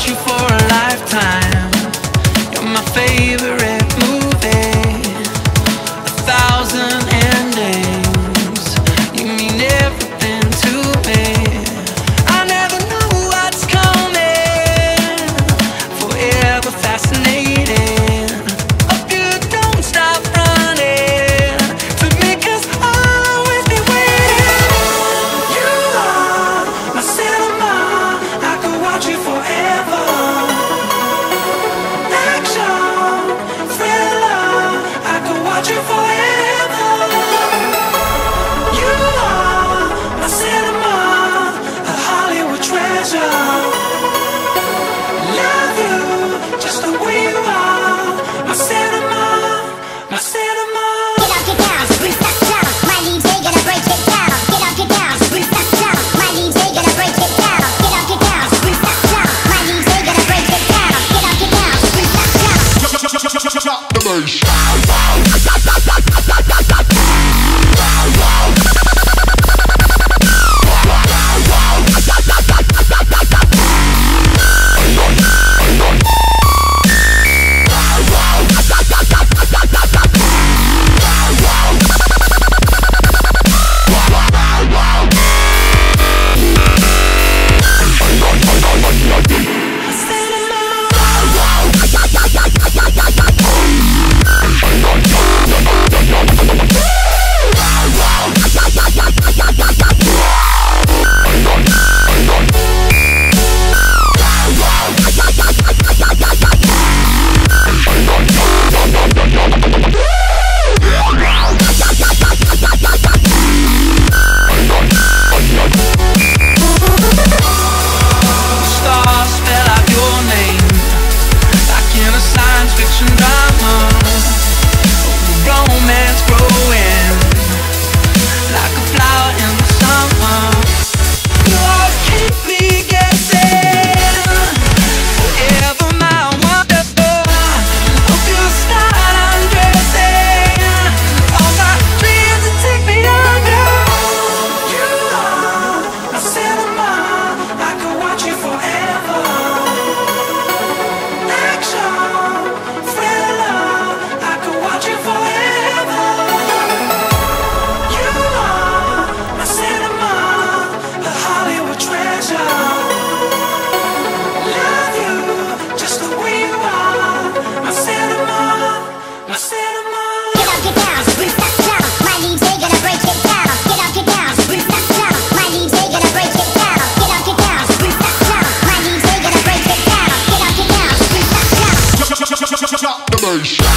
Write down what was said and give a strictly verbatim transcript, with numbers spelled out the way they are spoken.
you for a lifetime. You're my favorite movie. A thousand endings. You mean everything to me. I never know what's coming. Forever fascinating. Hope you don't stop running to me, 'cause I'll always be waiting. You are my cinema. I could watch you forever. Action, thriller. I could watch you forever. You are my cinema, a Hollywood treasure. Love you just the way you are. My cinema, my cinema. Get up, get down, Bruce, that's down. My D J gonna break it down. Get up, get down, Bruce, that's down. My D J gonna break it down. Get up, get down, Bruce, that's down. My D J gonna break it down. Get up, get down, Bruce, that's down. Drop the bass. Stars spell out your name like in a science fiction drama. Romance growing like a flower in the summer. You always keep me guessing. Forever my wonder. Hope you start undressing all my dreams and take me under. You are my cinema. I could watch you forever. Action, thriller. I could watch you forever. You are my cinema, a Hollywood treasure. Love you just the way you are. My cinema, my cinema. Get up, get down, Bruce, that's down. My D J gonna break it down. Get up, get down, Bruce, that's down. My D J gonna break it down. Get up, get down, Bruce, that's down. My D J gonna break it down. Get up, get down, Bruce, that's down. Drop the bass.